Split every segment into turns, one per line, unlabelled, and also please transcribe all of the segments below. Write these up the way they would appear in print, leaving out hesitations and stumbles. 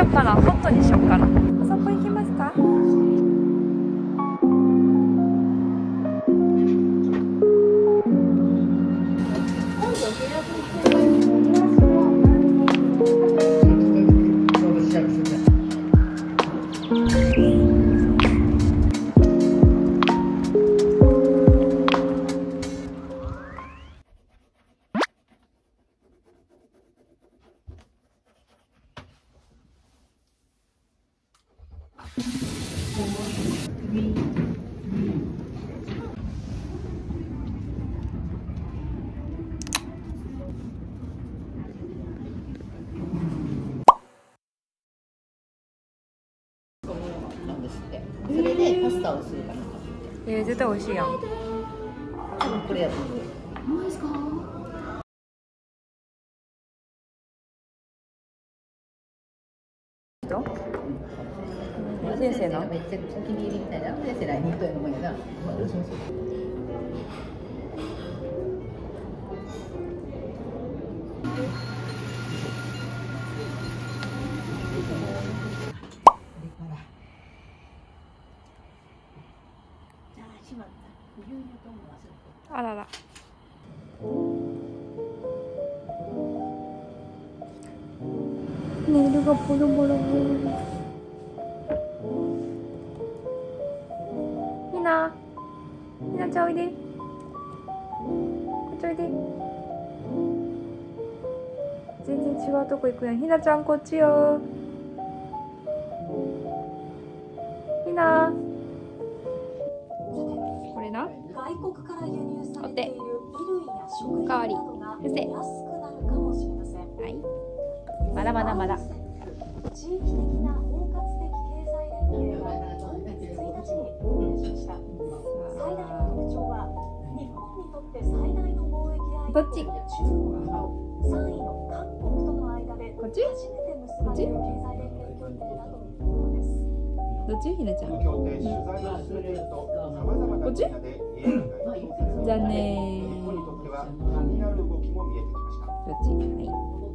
よっかな、ホットにしよっかな。あそこ行きますか？
それでパスタをするかな。
絶対美味しいやん。
多分これやと思う。マジですか？
先生の
めっちゃお気に入りみたいな。先生来年というのもいいな。どうしましょう。
あらら。ネイルがボロボロボロ。ひな、ひなちゃんおいで。こっちおいで。全然違うとこ行くやん。ひなちゃんこっちよ。ひな。これな。
外国から輸入されている衣類や食品
おかわり
などが安く
先生
なるかもしれません。
はい。まだまだまだ。
地域的な包括的経済連携は今月1日に導入しました。最大の特徴は日本にとって最大の貿易相手の中国と3位の韓国との間で初めて結ばれる経済連携協定だということです。
どっちひなちゃん。こっち？じゃあねー。どっち？はい。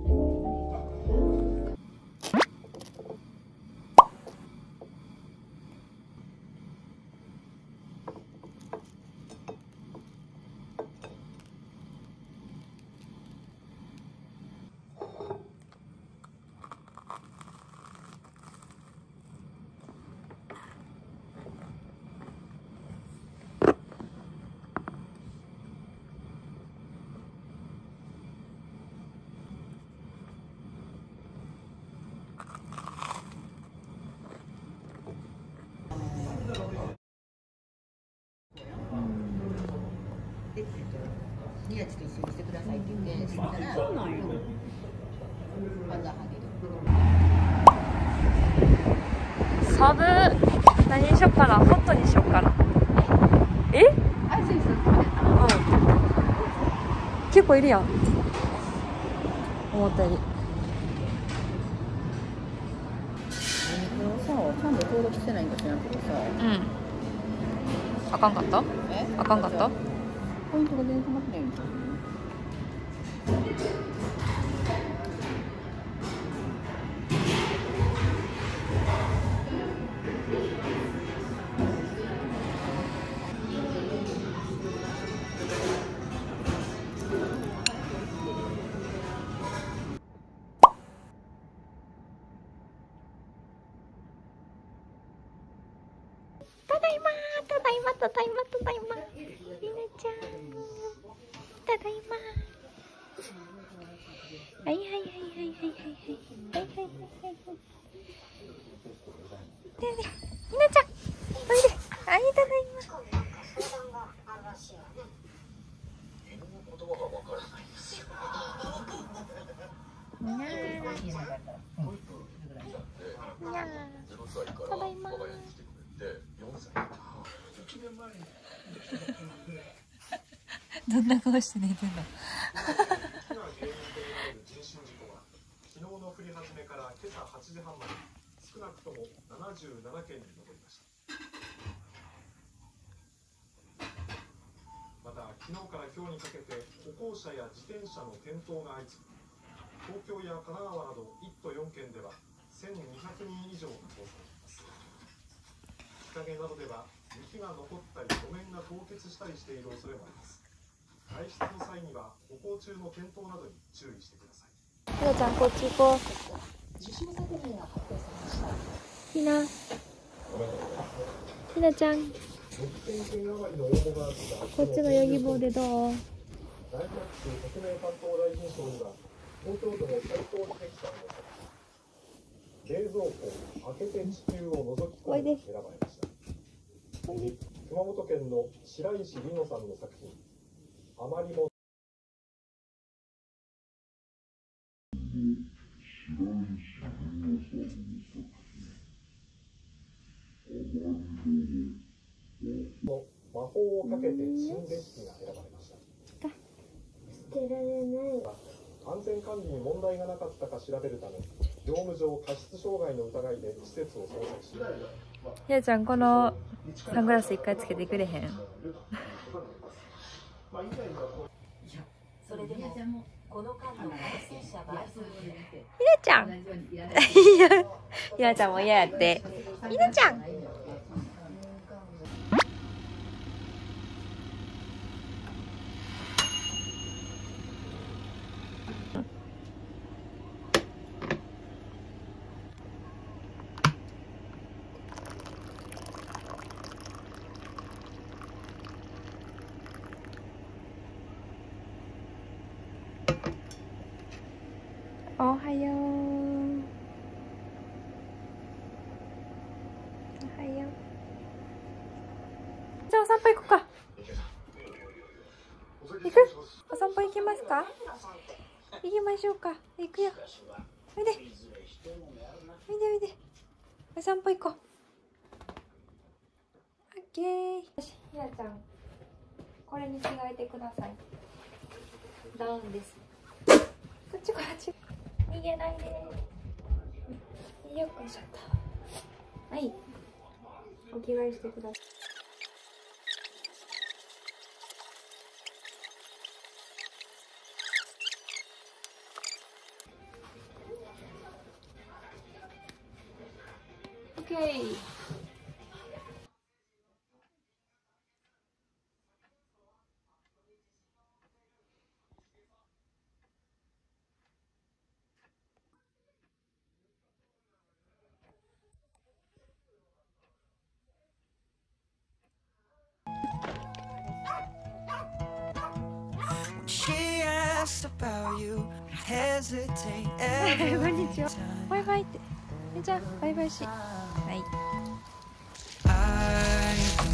宮地と一緒にしてくださいって言って、したら、そうなんよ。
サブ何にしよっかな、ホットにしよっかな。え？うん。結構いるやん。思ったより。
ちゃんと登録してないんか知らんけどさ。
うん。あかんかった？あかんかった？
ポイントが全然溜まってないんだよ。
ただいま、ただいま、ただいま、ただいま。ひなちゃん。ただいま。はいはいはいはいはいはいはいはいはいはい。でね、ひなちゃん、おいで。はい、ただいま。にゃー。にゃー。ただいま。どんな顔して寝てんの？
昨日の降り始めから今朝8時半まで少なくとも77件に上りました。また昨日から今日にかけて歩行者や自転車の転倒が相次ぎ、東京や神奈川など1都4県では 1200人以上が搭載します。日陰などでは雪が残ったり路面が凍結したりしている恐れもあります。外出の際には歩行中の転倒などに注意してください。
ひなちゃんこっち行こう。
受賞作品が発表されました。
ひなちゃん、こっちのヨギボーでどう？
内閣府特命担当大臣賞には東京都の斉藤秀樹さんの作品冷蔵庫開けて地球を覗き込むが選ばれました。熊本県の白石里乃さんの作品あまりもの魔法をかけて新レシピが選ばれました。
捨てられない。
安全管理に問題がなかったか調べるため業務上過失傷害の疑いで施設を捜索し、
ひなちゃんこのサングラス一回つけてくれへん？
それでもこの間の感染者は
ひなちゃんひなちゃんも嫌やって。ひなちゃんおはよう。おはよう。じゃあお散歩行こうか。行く？お散歩行きますか？行きましょうか。行くよ。おいで。おいでおいで。お散歩行こう。オッケー。よし、ひなちゃん。これに着替えてください。ダウンです。こっちこっち。逃げないで。よっこいしょっと。はい。お着替えしてください。オッケー。
She asked about you, hesitate
こん
every
にちは。バイバイって。じゃあバイバイし。はい。
I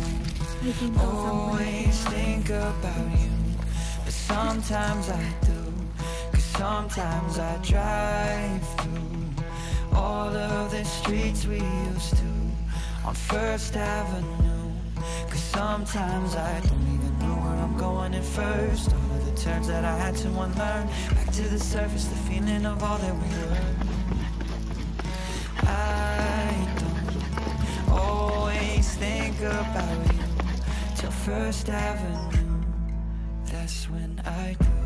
always think about you, but sometimes I do, 'cause sometimes I drive through all of the streets we used to on First Avenue, 'cause sometimes I don't even know where I'm going at first, all of the turns that I had to unlearn, back to the surface, the feeling of all that we were. I don't always think about you till First Avenue, that's when I do.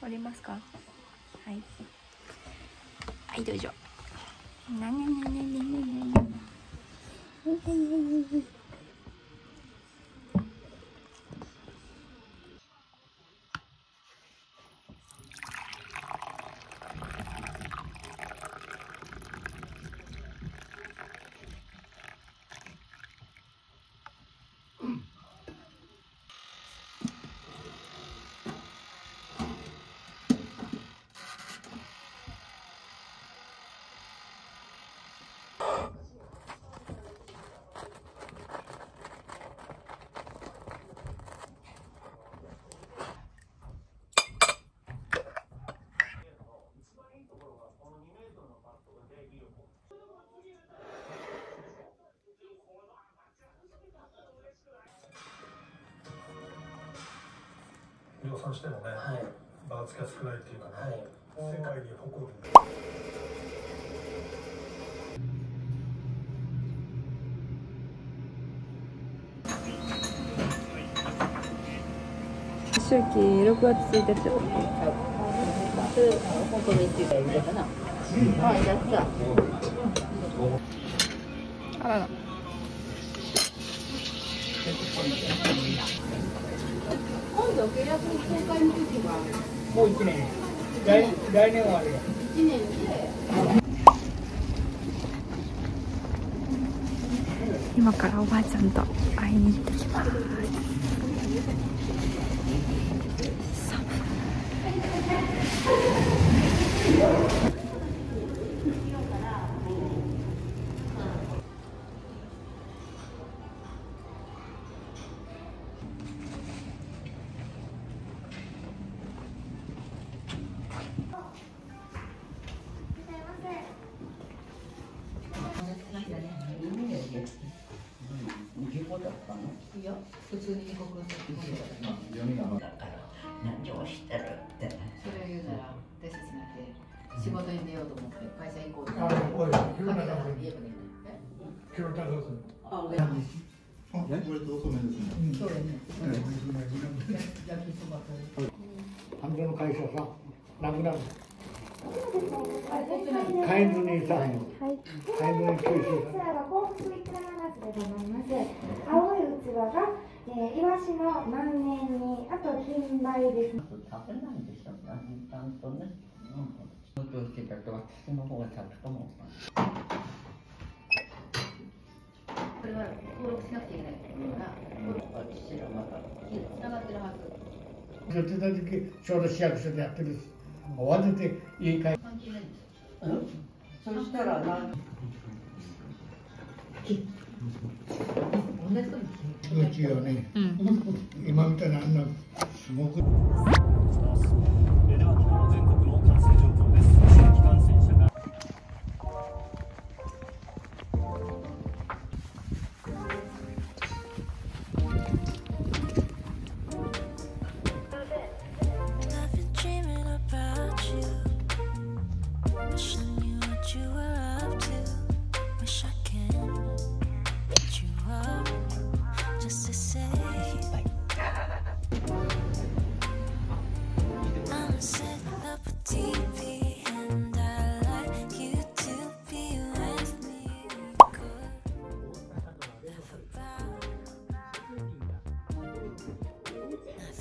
折りますか。はい。はい、どうぞ。なになになになになに。
量産してもね、ばらつきが少ないっていうかね、世界に誇る。
秋季6月1日。
本当にっていうか、いるかな。あ、いらっしゃい。
あらら。
今度契約の公開の時は
もう1年。来年はあれよ。
1年で。
今からおばあちゃんと会いに行ってきます。
いや、普通に帰国するだから何をしてるってそれを言うなら私たちなんて仕事に出ようと思って会社行こうと思ってカメラが見えばいいね。
キロタロス。
あ、上。
これと遅めですね。
そうだね。焼きそばと。
半分の会社さ、なくなる。買えずにさ、買えずに九州
こちらが幸福いくらなすでございます。青い器が、イワシの万年に、あと金梅です。
食べないでしょ。だんだんとね。東京してたと私の方が食べたもん。これは登録しなくちゃいけないから、私らまだつながってるはず。
手続きちょうど市役所でやってるし、慌てて家帰る。
そしたら
うちはね、今みたいなあんなすごく。
では昨日の全国の感染状況です。新規感染者が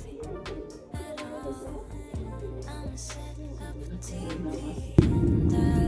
TV and